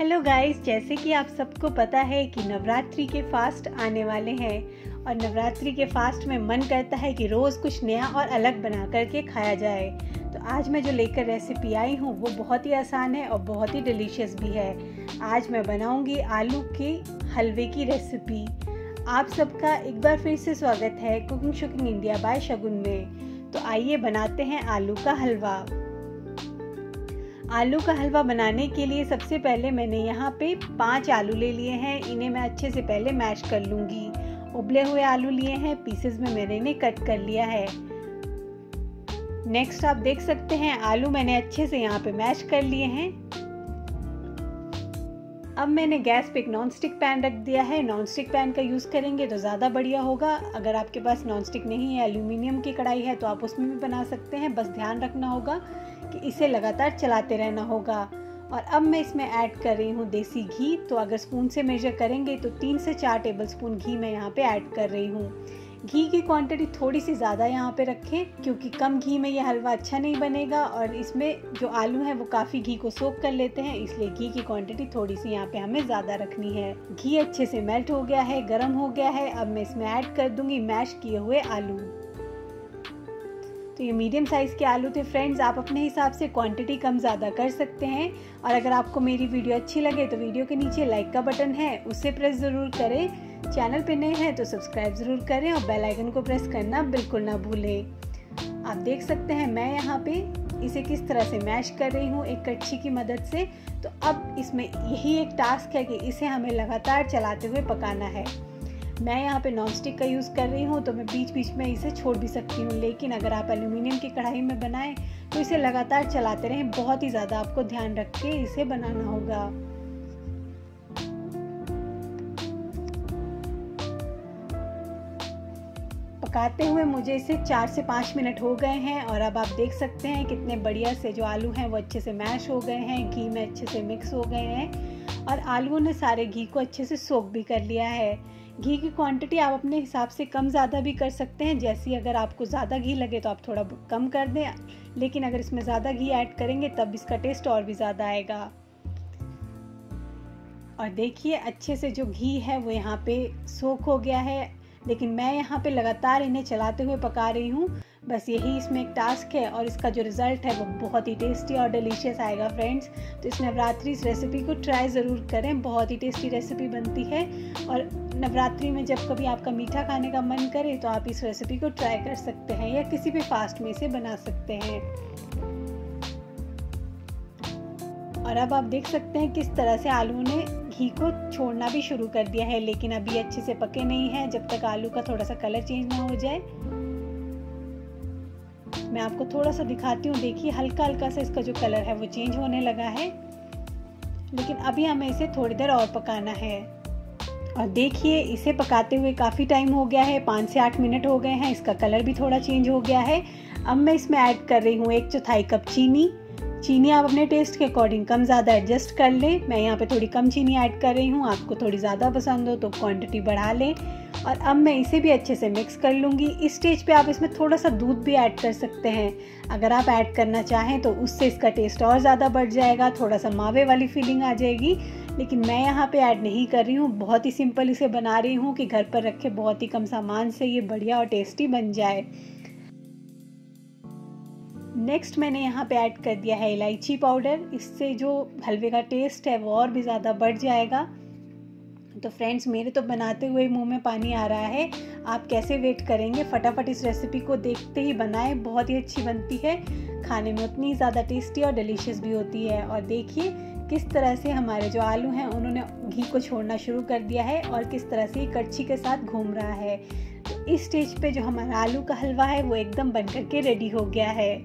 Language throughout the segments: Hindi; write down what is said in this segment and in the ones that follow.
हेलो गाइस, जैसे कि आप सबको पता है कि नवरात्रि के फास्ट आने वाले हैं और नवरात्रि के फास्ट में मन करता है कि रोज़ कुछ नया और अलग बना करके खाया जाए। तो आज मैं जो लेकर रेसिपी आई हूँ वो बहुत ही आसान है और बहुत ही डिलीशियस भी है। आज मैं बनाऊँगी आलू के हलवे की रेसिपी। आप सबका एक बार फिर से स्वागत है cooking shooking India by Shagun में। तो आइए बनाते हैं आलू का हलवा। आलू का हलवा बनाने के लिए सबसे पहले मैंने यहाँ पे 5 आलू ले लिए हैं। इन्हें मैं अच्छे से पहले मैश कर लूँगी। उबले हुए आलू लिए हैं, पीसेस में मैंने इन्हें कट कर लिया है। नेक्स्ट आप देख सकते हैं आलू मैंने अच्छे से यहाँ पे मैश कर लिए हैं। अब मैंने गैस पे एक नॉन स्टिक पैन रख दिया है। नॉन स्टिक पैन का यूज़ करेंगे तो ज़्यादा बढ़िया होगा। अगर आपके पास नॉन स्टिक नहीं है, एल्यूमिनियम की कढ़ाई है, तो आप उसमें भी बना सकते हैं। बस ध्यान रखना होगा कि इसे लगातार चलाते रहना होगा। और अब मैं इसमें ऐड कर रही हूँ देसी घी। तो अगर स्पून से मेजर करेंगे तो 3 से 4 टेबलस्पून घी मैं यहाँ पे ऐड कर रही हूँ। घी की क्वांटिटी थोड़ी सी ज़्यादा यहाँ पे रखें, क्योंकि कम घी में ये हलवा अच्छा नहीं बनेगा और इसमें जो आलू हैं वो काफ़ी घी को सोख कर लेते हैं, इसलिए घी की क्वांटिटी थोड़ी सी यहाँ पे हमें ज़्यादा रखनी है। घी अच्छे से मेल्ट हो गया है, गर्म हो गया है। अब मैं इसमें ऐड कर दूंगी मैश किए हुए आलू। तो ये मीडियम साइज़ के आलू थे फ्रेंड्स। आप अपने हिसाब से क्वांटिटी कम ज़्यादा कर सकते हैं। और अगर आपको मेरी वीडियो अच्छी लगे तो वीडियो के नीचे लाइक का बटन है, उसे प्रेस ज़रूर करें। चैनल पे नए हैं तो सब्सक्राइब ज़रूर करें और बेल आइकन को प्रेस करना बिल्कुल ना भूलें। आप देख सकते हैं मैं यहाँ पे इसे किस तरह से मैश कर रही हूँ एक कड़छी की मदद से। तो अब इसमें यही एक टास्क है कि इसे हमें लगातार चलाते हुए पकाना है। मैं यहाँ पे नॉन स्टिक का यूज़ कर रही हूँ तो मैं बीच बीच में इसे छोड़ भी सकती हूँ, लेकिन अगर आप एल्यूमिनियम की कढ़ाई में बनाएं तो इसे लगातार चलाते रहें। बहुत ही ज़्यादा आपको ध्यान रख के इसे बनाना होगा। पकाते हुए मुझे इसे 4 से 5 मिनट हो गए हैं और अब आप देख सकते हैं कितने बढ़िया से जो आलू हैं वो अच्छे से मैश हो गए हैं, घी में अच्छे से मिक्स हो गए हैं और आलूओं ने सारे घी को अच्छे से सोख भी कर लिया है। घी की क्वांटिटी आप अपने हिसाब से कम ज़्यादा भी कर सकते हैं। जैसे अगर आपको ज़्यादा घी लगे तो आप थोड़ा कम कर दें, लेकिन अगर इसमें ज़्यादा घी ऐड करेंगे तब इसका टेस्ट और भी ज़्यादा आएगा। और देखिए अच्छे से जो घी है वो यहाँ पे सोख हो गया है, लेकिन मैं यहाँ पे लगातार इन्हें चलाते हुए पका रही हूँ। बस यही इसमें एक टास्क है और इसका जो रिज़ल्ट है वो बहुत ही टेस्टी और डिलीशियस आएगा फ्रेंड्स। तो इस नवरात्रि इस रेसिपी को ट्राई ज़रूर करें, बहुत ही टेस्टी रेसिपी बनती है। और नवरात्रि में जब कभी आपका मीठा खाने का मन करे तो आप इस रेसिपी को ट्राई कर सकते हैं या किसी भी फास्ट में इसे बना सकते हैं। और अब आप देख सकते हैं किस तरह से आलू ने घी को छोड़ना भी शुरू कर दिया है, लेकिन अभी अच्छे से पके नहीं हैं। जब तक आलू का थोड़ा सा कलर चेंज ना हो जाए, मैं आपको थोड़ा सा दिखाती हूँ। देखिए हल्का हल्का सा इसका जो कलर है वो चेंज होने लगा है, लेकिन अभी हमें इसे थोड़ी देर और पकाना है। और देखिए इसे पकाते हुए काफ़ी टाइम हो गया है, 5 से 8 मिनट हो गए हैं। इसका कलर भी थोड़ा चेंज हो गया है। अब मैं इसमें ऐड कर रही हूँ 1/4 कप चीनी। चीनी आप अपने टेस्ट के अकॉर्डिंग कम ज़्यादा एडजस्ट कर लें। मैं यहाँ पे थोड़ी कम चीनी ऐड कर रही हूँ, आपको थोड़ी ज़्यादा पसंद हो तो क्वांटिटी बढ़ा लें। और अब मैं इसे भी अच्छे से मिक्स कर लूँगी। इस स्टेज पे आप इसमें थोड़ा सा दूध भी ऐड कर सकते हैं। अगर आप ऐड करना चाहें तो उससे इसका टेस्ट और ज़्यादा बढ़ जाएगा, थोड़ा सा मावे वाली फीलिंग आ जाएगी, लेकिन मैं यहाँ पे ऐड नहीं कर रही हूँ। बहुत ही सिंपल इसे बना रही हूँ कि घर पर रखे बहुत ही कम सामान से ये बढ़िया और टेस्टी बन जाए। नेक्स्ट मैंने यहाँ पे ऐड कर दिया है इलायची पाउडर। इससे जो हलवे का टेस्ट है वो और भी ज़्यादा बढ़ जाएगा। तो फ्रेंड्स मेरे तो बनाते हुए मुंह में पानी आ रहा है। आप कैसे वेट करेंगे, फटाफट इस रेसिपी को देखते ही बनाएं। बहुत ही अच्छी बनती है, खाने में उतनी ज़्यादा टेस्टी और डिलीशियस भी होती है। और देखिए किस तरह से हमारे जो आलू हैं उन्होंने घी को छोड़ना शुरू कर दिया है और किस तरह से कड़छी के साथ घूम रहा है। तो इस स्टेज पे जो हमारा आलू का हलवा है वो एकदम बन करके रेडी हो गया है।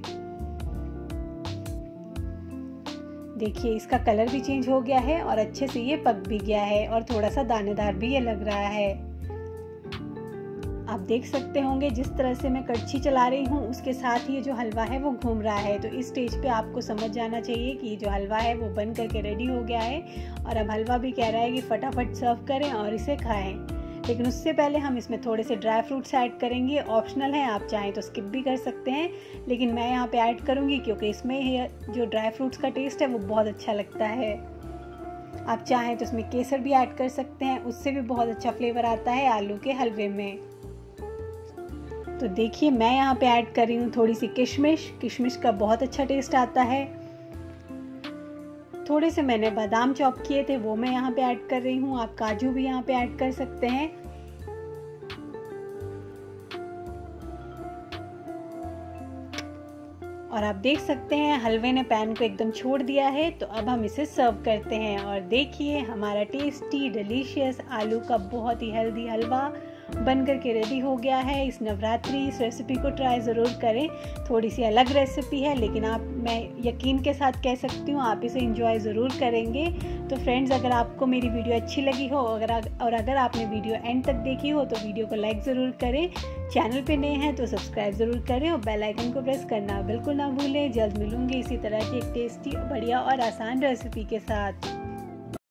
देखिए इसका कलर भी चेंज हो गया है और अच्छे से ये पक भी गया है और थोड़ा सा दानेदार भी ये लग रहा है। आप देख सकते होंगे जिस तरह से मैं कड़छी चला रही हूँ उसके साथ ही जो हलवा है वो घूम रहा है। तो इस स्टेज पे आपको समझ जाना चाहिए कि जो हलवा है वो बन करके रेडी हो गया है और अब हलवा भी कह रहा है कि फटाफट सर्व करें और इसे खाएं। लेकिन उससे पहले हम इसमें थोड़े से ड्राई फ्रूट्स ऐड करेंगे। ऑप्शनल है, आप चाहें तो स्किप भी कर सकते हैं, लेकिन मैं यहाँ पे ऐड करूँगी क्योंकि इसमें जो ड्राई फ्रूट्स का टेस्ट है वो बहुत अच्छा लगता है। आप चाहें तो उसमें केसर भी ऐड कर सकते हैं, उससे भी बहुत अच्छा फ्लेवर आता है आलू के हलवे में। तो देखिए मैं यहाँ पे ऐड कर रही हूँ थोड़ी सी किशमिश। किशमिश का बहुत अच्छा टेस्ट आता है। थोड़े से मैंने बादाम चॉप किए थे, वो मैं यहाँ पे ऐड कर रही हूँ। आप काजू भी यहाँ पे ऐड कर सकते हैं। और आप देख सकते हैं हलवे ने पैन को एकदम छोड़ दिया है। तो अब हम इसे सर्व करते हैं और देखिए हमारा टेस्टी डिलीशियस आलू का बहुत ही हेल्दी हलवा बनकर के रेडी हो गया है। इस नवरात्रि इस रेसिपी को ट्राई ज़रूर करें। थोड़ी सी अलग रेसिपी है, लेकिन मैं यकीन के साथ कह सकती हूँ आप इसे एंजॉय ज़रूर करेंगे। तो फ्रेंड्स, अगर आपको मेरी वीडियो अच्छी लगी हो अगर आपने वीडियो एंड तक देखी हो तो वीडियो को लाइक ज़रूर करें। चैनल पे नए हैं तो सब्सक्राइब ज़रूर करें और बेल आइकन को प्रेस करना बिल्कुल ना भूलें। जल्द मिलूंगी इसी तरह की एक टेस्टी, बढ़िया और आसान रेसिपी के साथ।